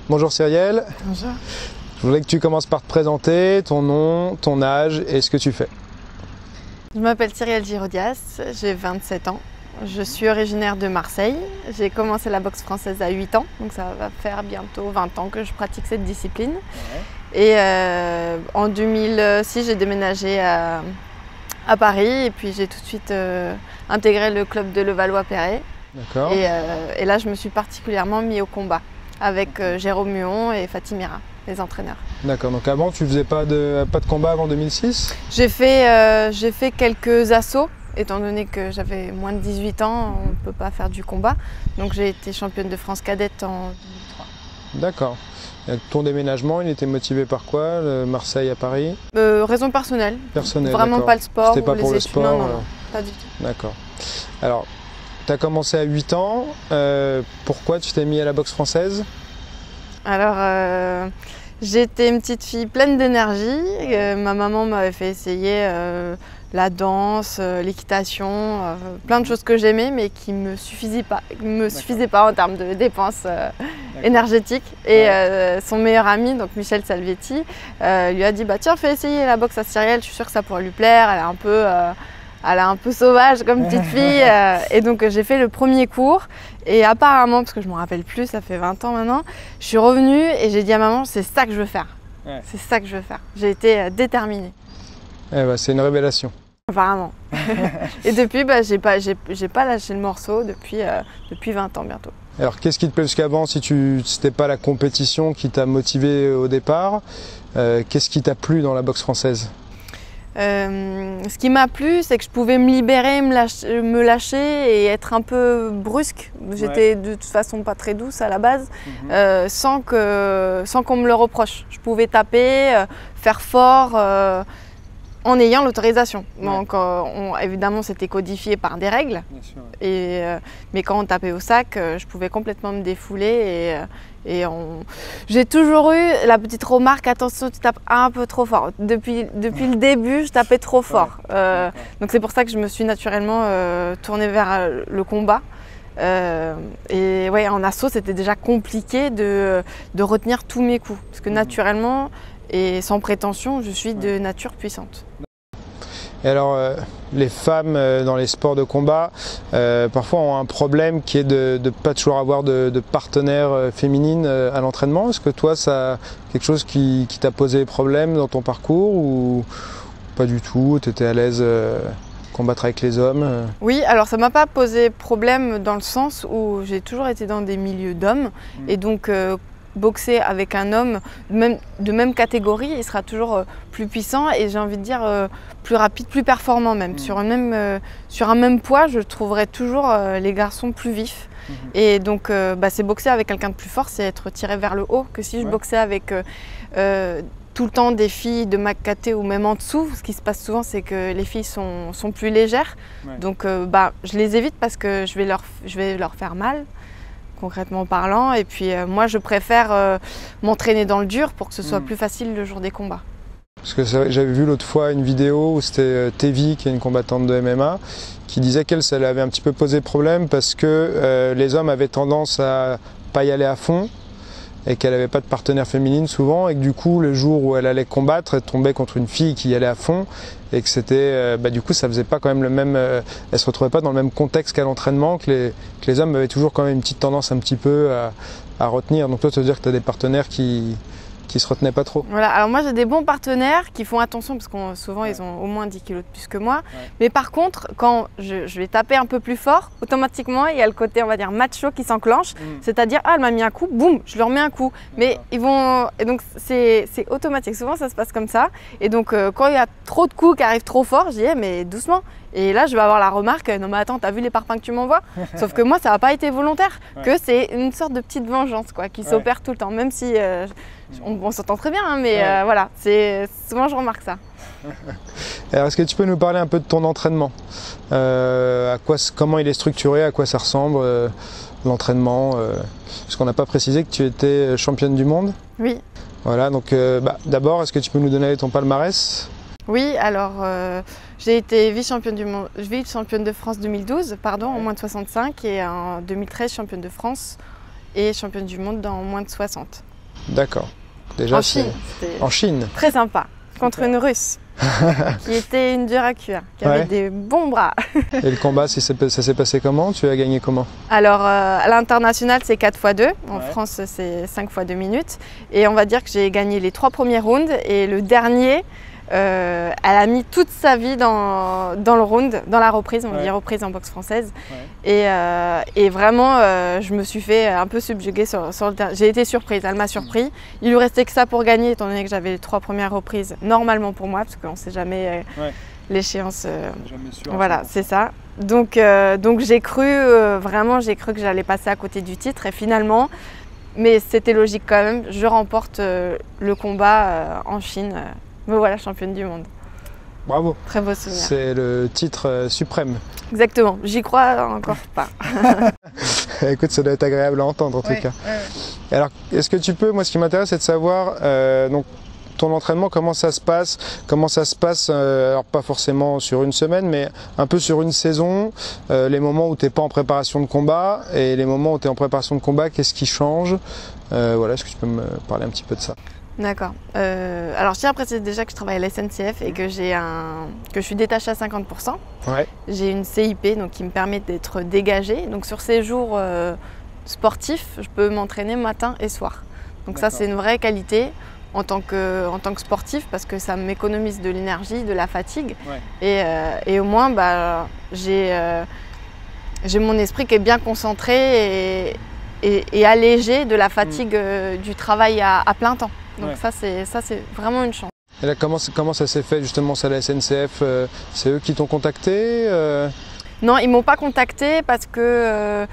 Bonjour Cyrielle. Bonjour. Je voulais que tu commences par te présenter, ton nom, ton âge et ce que tu fais. Je m'appelle Cyrielle Girodias, j'ai 27 ans. Je suis originaire de Marseille. J'ai commencé la boxe française à 8 ans, donc ça va faire bientôt 20 ans que je pratique cette discipline. Ouais. Et en 2006, j'ai déménagé à Paris et puis j'ai tout de suite intégré le club de Levallois-Perret. D'accord. Et là, je me suis particulièrement mis au combat avec Jérôme Muon et Fatimira, les entraîneurs. D'accord, donc avant tu faisais pas de combat avant 2006? J'ai fait quelques assauts, étant donné que j'avais moins de 18 ans, on ne peut pas faire du combat. Donc j'ai été championne de France cadette en 2003. D'accord. Ton déménagement, il était motivé par quoi, Marseille à Paris? Raison personnelle. Personnelle, vraiment pas le sport. C'était pas pour le études. sport? Non, pas du tout. D'accord. Alors, tu as commencé à 8 ans, pourquoi tu t'es mis à la boxe française? Alors, j'étais une petite fille pleine d'énergie. Ma maman m'avait fait essayer la danse, l'équitation, plein de choses que j'aimais mais qui ne me suffisaient pas en termes de dépenses énergétiques. Et son meilleur ami, donc Michel Salvetti, lui a dit bah, tiens, fais essayer la boxe à Cyrielle, je suis sûre que ça pourrait lui plaire, elle est un peu sauvage comme petite fille. Et donc j'ai fait le premier cours et apparemment, parce que je ne me rappelle plus, ça fait 20 ans maintenant, je suis revenue et j'ai dit à maman c'est ça que je veux faire. Ouais. C'est ça que je veux faire. J'ai été déterminée. Eh ben, c'est une révélation. Apparemment. Et depuis, bah, j'ai pas lâché le morceau depuis 20 ans bientôt. Alors qu'est-ce qui te plaît? Parce qu'avant, si c'était pas la compétition qui t'a motivé au départ, qu'est-ce qui t'a plu dans la boxe française? Ce qui m'a plu, c'est que je pouvais me libérer, me lâcher et être un peu brusque. J'étais de toute façon pas très douce à la base, sans qu'on me le reproche. Je pouvais taper, faire fort en ayant l'autorisation. Donc évidemment, c'était codifié par des règles. Bien sûr, ouais. Mais quand on tapait au sac, je pouvais complètement me défouler. J'ai toujours eu la petite remarque, attention, tu tapes un peu trop fort. Depuis le début, je tapais trop fort. Donc c'est pour ça que je me suis naturellement tournée vers le combat. Et ouais, en assaut, c'était déjà compliqué de retenir tous mes coups. Parce que naturellement, et sans prétention, je suis de nature puissante. Et alors, les femmes dans les sports de combat, parfois ont un problème qui est de ne pas toujours avoir de partenaire féminine à l'entraînement. Est-ce que toi, ça quelque chose qui t'a posé problème dans ton parcours ou pas du tout? Tu étais à l'aise combattre avec les hommes? Oui, alors ça ne m'a pas posé problème dans le sens où j'ai toujours été dans des milieux d'hommes et donc boxer avec un homme de même catégorie, il sera toujours plus puissant et j'ai envie de dire plus rapide, plus performant même. Sur un même poids, je trouverais toujours les garçons plus vifs. Et donc c'est boxer avec quelqu'un de plus fort, c'est être tiré vers le haut, que si je boxais avec tout le temps des filles de ma caté ou même en dessous. Ce qui se passe souvent, c'est que les filles sont plus légères. Donc je les évite parce que je vais leur faire mal, concrètement parlant. Et puis moi, je préfère m'entraîner dans le dur pour que ce soit plus facile le jour des combats. Parce que j'avais vu l'autre fois une vidéo où c'était Tevi, qui est une combattante de MMA, qui disait qu'elle, ça lui avait un petit peu posé problème parce que les hommes avaient tendance à pas y aller à fond et qu'elle n'avait pas de partenaire féminine souvent et que du coup, le jour où elle allait combattre, elle tombait contre une fille qui y allait à fond et que c'était, du coup, ça faisait pas quand même le même, elle se retrouvait pas dans le même contexte qu'à l'entraînement, que les hommes avaient toujours quand même une petite tendance un petit peu à retenir. Donc toi, ça veut dire que tu as des partenaires qui se retenaient pas trop? Voilà, alors moi j'ai des bons partenaires qui font attention parce que souvent ils ont au moins 10 kilos de plus que moi. Mais par contre, quand je vais taper un peu plus fort, automatiquement il y a le côté, on va dire, macho qui s'enclenche. C'est-à-dire, ah, elle m'a mis un coup, boum, je leur mets un coup. Mais ils vont. Et donc c'est automatique, souvent ça se passe comme ça. Et donc quand il y a trop de coups qui arrivent trop fort, je dis, mais doucement. Et là, je vais avoir la remarque, non mais attends, t'as vu les parpaings que tu m'envoies? Sauf que moi, ça n'a pas été volontaire, que c'est une sorte de petite vengeance quoi, qui s'opère tout le temps, même si on s'entend très bien, hein, mais voilà, souvent je remarque ça. Alors, est-ce que tu peux nous parler un peu de ton entraînement? Comment il est structuré, à quoi ça ressemble l'entraînement? Parce qu'on n'a pas précisé que tu étais championne du monde. Oui. Voilà, donc d'abord, est-ce que tu peux nous donner ton palmarès? Oui, alors j'ai été vice-championne de France 2012, en moins de 65 et en 2013 championne de France et championne du monde dans moins de 60. D'accord. Déjà, En Chine, c'était en Chine. très sympa. Contre une Russe, qui était une dure à cuire, qui avait des bons bras. Et le combat, ça s'est passé comment? Tu as gagné comment? Alors, à l'international, c'est 4x2. En Ouais. France, c'est 5x2 minutes. Et on va dire que j'ai gagné les 3 premiers rounds. Et le dernier, elle a mis toute sa vie dans le round, dans la reprise, on dit reprise en boxe française. Et vraiment, je me suis fait un peu subjuguer sur le terrain. J'ai été surprise, elle m'a surpris. Il lui restait que ça pour gagner, étant donné que j'avais les 3 premières reprises, normalement pour moi, parce qu'on ne sait jamais l'échéance. Voilà, c'est ça. Donc j'ai cru, vraiment, j'ai cru que j'allais passer à côté du titre. Et finalement, mais c'était logique quand même, je remporte le combat en Chine. Me voilà championne du monde. Bravo. Très beau souvenir. C'est le titre suprême. Exactement, j'y crois encore pas. Écoute, ça doit être agréable à entendre en tout cas. Alors, est-ce que tu peux, moi ce qui m'intéresse c'est de savoir, donc, ton entraînement, comment ça se passe? Comment ça se passe, alors pas forcément sur une semaine, mais un peu sur une saison, les moments où tu n'es pas en préparation de combat et les moments où tu es en préparation de combat, qu'est-ce qui change? Voilà, est-ce que tu peux me parler un petit peu de ça? D'accord. Alors je tiens à préciser déjà que je travaille à la SNCF et que je suis détachée à 50%. Ouais. J'ai une CIP donc, qui me permet d'être dégagée. Donc sur ces jours sportifs, je peux m'entraîner matin et soir. Donc ça c'est une vraie qualité en tant que sportif parce que ça m'économise de l'énergie, de la fatigue. Et au moins j'ai mon esprit qui est bien concentré et allégé de la fatigue du travail à plein temps. Donc ça c'est vraiment une chance. Et là, comment ça s'est fait justement, ça, la SNCF? C'est eux qui t'ont contacté? Non, ils m'ont pas contacté parce que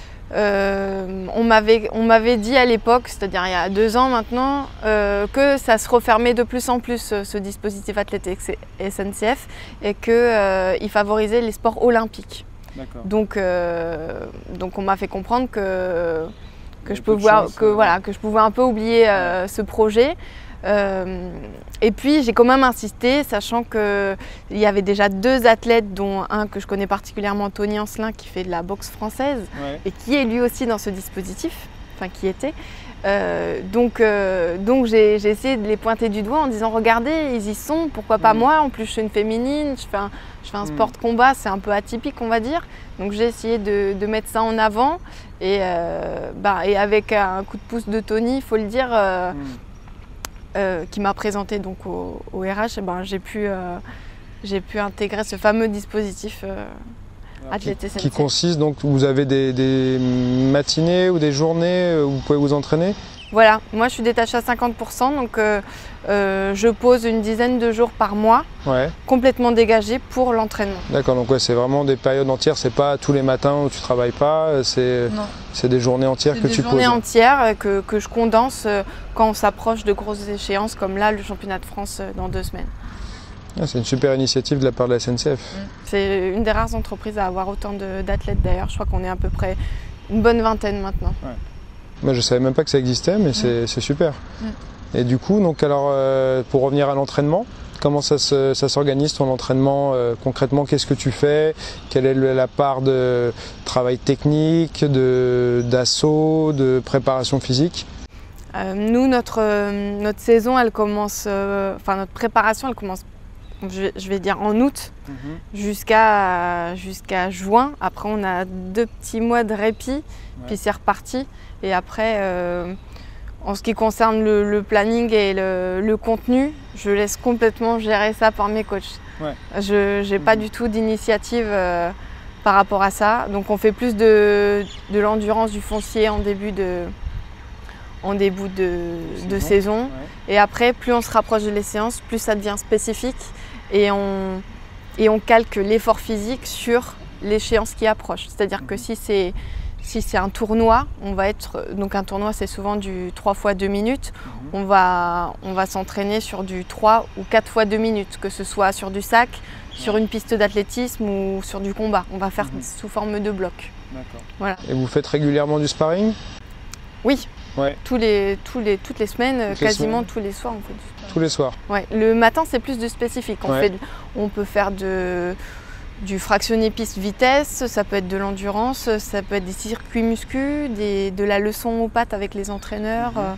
on m'avait dit à l'époque, c'est-à-dire il y a 2 ans maintenant, que ça se refermait de plus en plus ce dispositif athlétique SNCF et qu'il favorisait les sports olympiques. Donc on m'a fait comprendre que je pouvais un peu oublier ce projet. Et puis j'ai quand même insisté, sachant qu'il y avait déjà 2 athlètes, dont un que je connais particulièrement, Tony Ancelin, qui fait de la boxe française et qui est lui aussi dans ce dispositif, enfin qui était. Donc j'ai essayé de les pointer du doigt en disant regardez, ils y sont, pourquoi pas moi? En plus je suis une féminine, je fais un sport de combat, c'est un peu atypique on va dire. Donc j'ai essayé de mettre ça en avant et avec un coup de pouce de Tony, il faut le dire, qui m'a présenté donc au RH, j'ai pu intégrer ce fameux dispositif Athlète SNCF. Qui consiste donc, vous avez des matinées ou des journées où vous pouvez vous entraîner? Voilà, moi je suis détachée à 50%, donc je pose une dizaine de jours par mois, complètement dégagée pour l'entraînement. D'accord, donc c'est vraiment des périodes entières, c'est pas tous les matins où tu travailles pas, c'est des journées entières que tu poses. Des journées entières que je condense quand on s'approche de grosses échéances comme là, le championnat de France dans 2 semaines. C'est une super initiative de la part de la SNCF. C'est une des rares entreprises à avoir autant d'athlètes d'ailleurs, je crois qu'on est à peu près une bonne vingtaine maintenant. Moi je savais même pas que ça existait, mais c'est super. Et du coup, donc alors pour revenir à l'entraînement, comment ça s'organise ton entraînement concrètement? Qu'est-ce que tu fais? Quelle est la part de travail technique, d'assaut, de préparation physique? Nous, notre saison, elle commence, notre préparation, elle commence, je vais dire en août, jusqu'à juin. Après, on a 2 petits mois de répit, puis c'est reparti. Et après, en ce qui concerne le planning et le contenu, je laisse complètement gérer ça par mes coachs. Je n'ai pas du tout d'initiative par rapport à ça. Donc on fait plus de l'endurance, du foncier en début de saison. Et après, plus on se rapproche de l'échéance, plus ça devient spécifique. Et on calque l'effort physique sur l'échéance qui approche. C'est-à-dire que si c'est un tournoi, donc un tournoi c'est souvent du 3 x 2 minutes, on va s'entraîner sur du 3 ou 4 x 2 minutes, que ce soit sur du sac, sur une piste d'athlétisme ou sur du combat. On va faire sous forme de bloc. Voilà. Et vous faites régulièrement du sparring? Oui. Toutes les semaines, quasiment tous les soirs on fait du sparring. Tous les soirs? Le matin c'est plus du spécifique. On peut faire du fractionné piste vitesse, ça peut être de l'endurance, ça peut être des circuits muscu, de la leçon aux pattes avec les entraîneurs.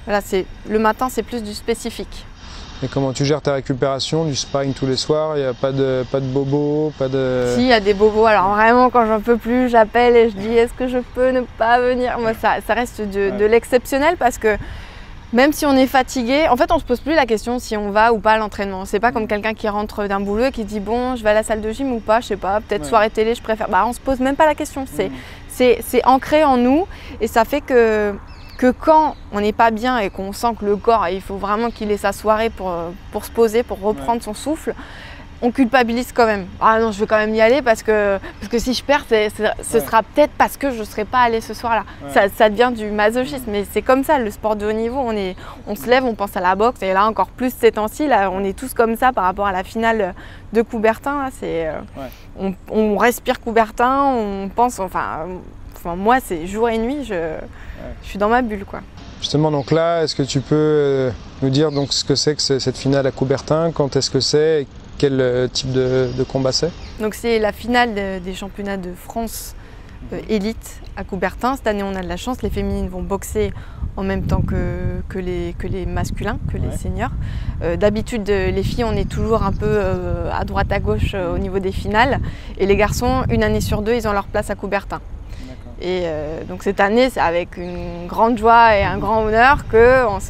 Voilà, le matin, c'est plus du spécifique. Et comment tu gères ta récupération, du sparring tous les soirs? Il n'y a pas de bobos, pas de... Si, il y a des bobos. Alors vraiment, quand j'en peux plus, j'appelle et je dis est-ce que je peux ne pas venir? Moi, ça reste de l'exceptionnel parce que même si on est fatigué, en fait, on se pose plus la question si on va ou pas à l'entraînement. C'est pas comme quelqu'un qui rentre d'un boulot et qui dit bon, je vais à la salle de gym ou pas, je sais pas, peut-être soirée télé, je préfère. Bah, on se pose même pas la question. C'est ancré en nous et ça fait que quand on n'est pas bien et qu'on sent que le corps, il faut vraiment qu'il ait sa soirée pour se poser, pour reprendre son souffle, on culpabilise quand même. Ah non, je vais quand même y aller parce que si je perds, ce sera peut-être parce que je ne serai pas allée ce soir-là. Ça devient du masochisme, mais c'est comme ça, le sport de haut niveau, on se lève, on pense à la boxe, et là encore plus ces temps-ci, là, on est tous comme ça par rapport à la finale de Coubertin. Là, on respire Coubertin, on pense, enfin moi c'est jour et nuit, je suis dans ma bulle, quoi. Justement, donc là, est-ce que tu peux nous dire donc ce que c'est que cette finale à Coubertin, quand est-ce que c'est, et quel type de combat c'est? Donc c'est la finale des championnats de France élite à Coubertin. Cette année, on a de la chance, les féminines vont boxer en même temps que les masculins, que les seniors. D'habitude, les filles, on est toujours un peu à droite à gauche au niveau des finales, et les garçons, une année sur deux, ils ont leur place à Coubertin. Et donc cette année, c'est avec une grande joie et un grand honneur qu'on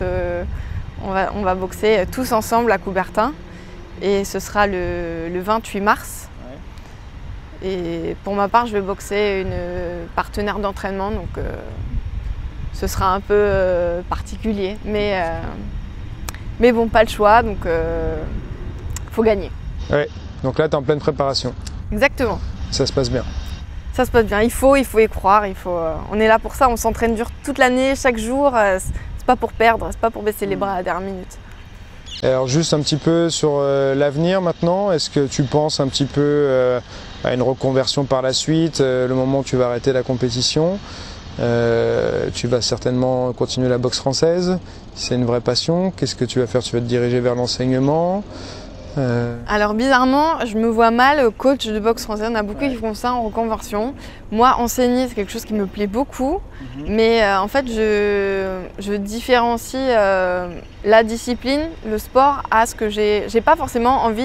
va boxer tous ensemble à Coubertin. Et ce sera le 28 mars. Et pour ma part, je vais boxer une partenaire d'entraînement, donc ce sera un peu particulier. Mais bon, pas le choix, donc faut gagner. Ouais, donc là, tu es en pleine préparation. Exactement. Ça se passe bien. Ça se passe bien, il faut y croire, on est là pour ça, on s'entraîne dur toute l'année, chaque jour, c'est pas pour perdre, c'est pas pour baisser les bras à la dernière minute. Alors juste un petit peu sur l'avenir maintenant, est-ce que tu penses un petit peu à une reconversion par la suite, le moment où tu vas arrêter la compétition? Tu vas certainement continuer la boxe française, c'est une vraie passion, qu'est-ce que tu vas faire? Tu vas te diriger vers l'enseignement? Alors bizarrement, je me vois mal coach de boxe française, on a beaucoup qui font ça en reconversion. Moi, enseigner, c'est quelque chose qui me plaît beaucoup, mais en fait, je différencie la discipline, le sport, à ce que j'ai pas forcément envie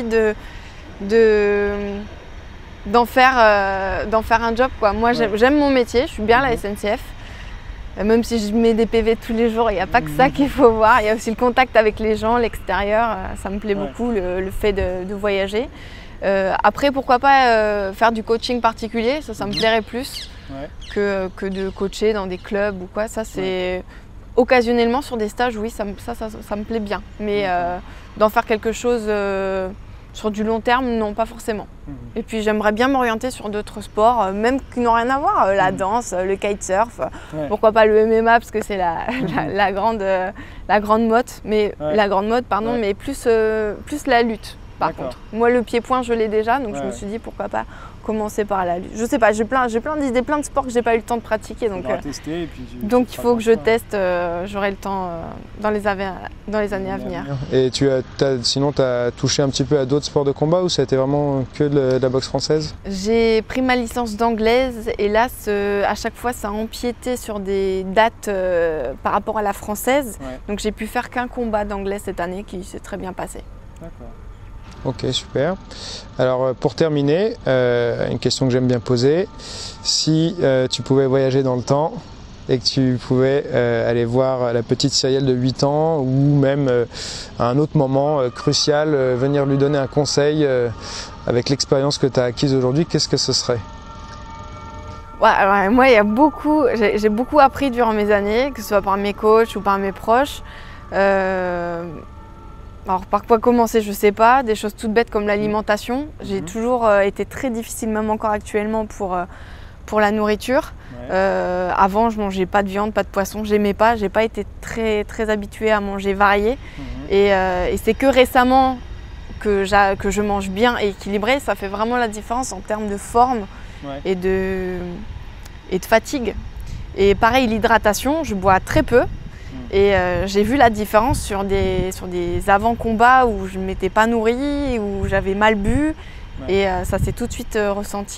d'en faire un job, quoi. Moi, j'aime mon métier, je suis bien à la SNCF. Même si je mets des PV tous les jours, il n'y a pas que ça qu'il faut voir. Il y a aussi le contact avec les gens, l'extérieur. Ça me plaît beaucoup, le fait de voyager. Après, pourquoi pas faire du coaching particulier, ça me plairait plus que de coacher dans des clubs ou quoi. Ça, c'est occasionnellement sur des stages, oui, ça me plaît bien. Mais d'en faire quelque chose sur du long terme, non, pas forcément. Et puis j'aimerais bien m'orienter sur d'autres sports, même qui n'ont rien à voir, la danse, le kitesurf, pourquoi pas le MMA, parce que c'est la grande mode, mais mais plus la lutte. Par contre, moi le pied-point je l'ai déjà, donc je me suis dit pourquoi pas commencer par la lutte. Je sais pas, j'ai plein d'idées, plein de sports que j'ai pas eu le temps de pratiquer, donc il faut que je teste. J'aurai le temps dans les années à venir. Et sinon tu as touché un petit peu à d'autres sports de combat ou ça a été vraiment que de la boxe française? J'ai pris ma licence d'anglaise et là à chaque fois ça a empiété sur des dates par rapport à la française, donc j'ai pu faire qu'un combat d'anglais cette année qui s'est très bien passé. D'accord. Ok, super. Alors pour terminer, une question que j'aime bien poser. Si tu pouvais voyager dans le temps et que tu pouvais aller voir la petite Cyrielle de 8 ans ou même à un autre moment crucial, venir lui donner un conseil avec l'expérience que tu as acquise aujourd'hui, qu'est-ce que ce serait? Ouais, moi, j'ai beaucoup appris durant mes années, que ce soit par mes coachs ou par mes proches. Alors par quoi commencer, je sais pas, des choses toutes bêtes comme l'alimentation. J'ai toujours été très difficile, même encore actuellement, pour la nourriture. Avant, je mangeais pas de viande, pas de poisson, j'aimais pas, j'ai pas été très habituée à manger varié. Et c'est que récemment que je mange bien et équilibré, ça fait vraiment la différence en termes de forme et de fatigue. Et pareil, l'hydratation, je bois très peu. Et j'ai vu la différence sur des avant-combats où je ne m'étais pas nourrie, où j'avais mal bu. Et ça s'est tout de suite ressenti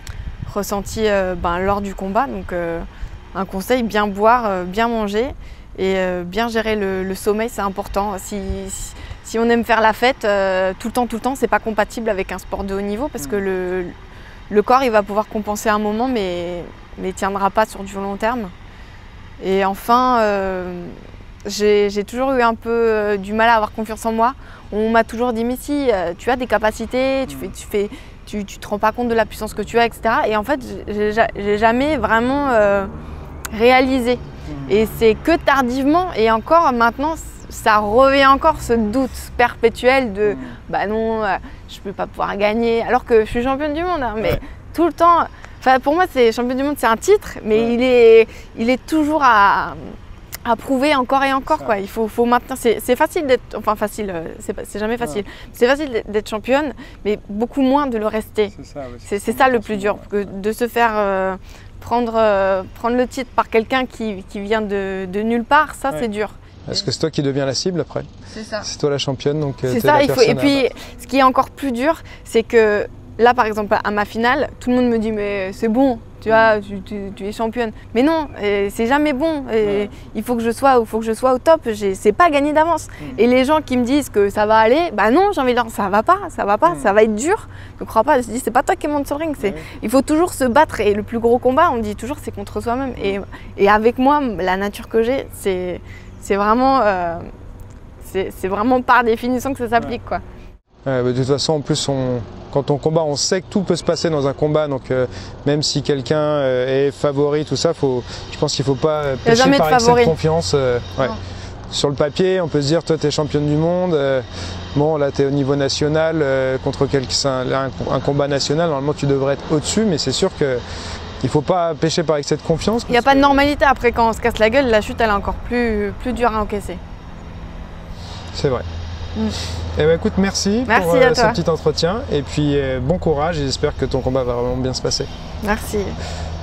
lors du combat. Donc un conseil, bien boire, bien manger. Et bien gérer le sommeil, c'est important. Si on aime faire la fête tout le temps, c'est pas compatible avec un sport de haut niveau parce que le corps il va pouvoir compenser un moment mais il tiendra pas sur du long terme. Et enfin, j'ai toujours eu un peu du mal à avoir confiance en moi. On m'a toujours dit mais si, tu as des capacités, tu te rends pas compte de la puissance que tu as, etc. Et en fait, j'ai jamais vraiment réalisé. Et c'est que tardivement, et encore maintenant, ça revient encore ce doute perpétuel de bah non, je peux pas pouvoir gagner, alors que je suis championne du monde, hein, mais tout le temps. Enfin, pour moi, championne du monde, c'est un titre, mais il est toujours à prouver encore et encore. Quoi. Il faut maintenir. C'est facile d'être, enfin facile, c'est jamais facile. C'est facile d'être championne, mais beaucoup moins de le rester. C'est ça le plus dur, que de se faire prendre le titre par quelqu'un qui vient de nulle part. Ça, c'est dur. Est-ce que c'est toi qui deviens la cible après? C'est ça. C'est toi la championne, donc c'est ça. Et puis, ce qui est encore plus dur, c'est que là, par exemple, à ma finale, tout le monde me dit mais c'est bon, tu vois, tu es championne. Mais non, c'est jamais bon. Il faut que je sois au top. C'est pas gagné d'avance. Et les gens qui me disent que ça va aller, bah non, j'ai envie de dire ça va pas, ça va être dur. Ne crois pas. Je dis c'est pas toi qui monte sur le ring. Il faut toujours se battre. Et le plus gros combat, on dit toujours, c'est contre soi-même. Et avec moi, la nature que j'ai, c'est vraiment par définition que ça s'applique, quoi. De toute façon, en plus, quand on combat, on sait que tout peut se passer dans un combat. Donc, même si quelqu'un est favori, tout ça, je pense qu'il ne faut pas pécher par excès de confiance. Sur le papier, on peut se dire, toi, tu es championne du monde. Bon, là, tu es au niveau national contre un combat national. Normalement, tu devrais être au-dessus, mais c'est sûr que il ne faut pas pécher par excès de confiance. Il n'y a pas de normalité. Après, quand on se casse la gueule, la chute, elle est encore plus dure à encaisser. C'est vrai. Eh ben, écoute, merci pour ce petit entretien. Et puis, bon courage. Et j'espère que ton combat va vraiment bien se passer. Merci.